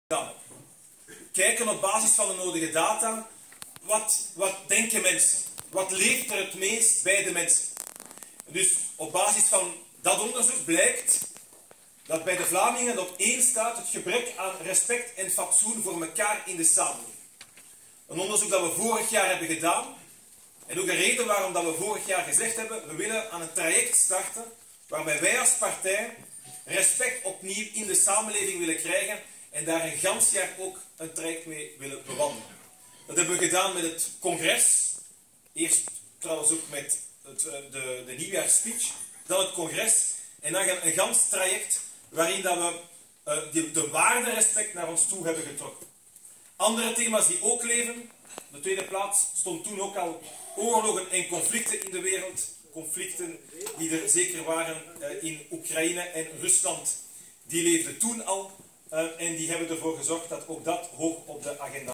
Dan kijken op basis van de nodige data, wat denken mensen? Wat leeft er het meest bij de mensen? Dus op basis van dat onderzoek blijkt dat bij de Vlamingen op 1 staat het gebrek aan respect en fatsoen voor elkaar in de samenleving. Een onderzoek dat we vorig jaar hebben gedaan. En ook een reden waarom dat we vorig jaar gezegd hebben, we willen aan een traject starten waarbij wij als partij respect opnieuw in de samenleving willen krijgen en daar een gans jaar ook een traject mee willen bewandelen. Dat hebben we gedaan met het congres, eerst trouwens ook met de nieuwjaarsspeech, dan het congres en dan een gans traject waarin dat we de waarderespect naar ons toe hebben getrokken. Andere thema's die ook leven, op de tweede plaats stond toen ook al oorlogen en conflicten in de wereld. Conflicten die er zeker waren in Oekraïne en Rusland, die leefden toen al en die hebben ervoor gezorgd dat ook dat hoog op de agenda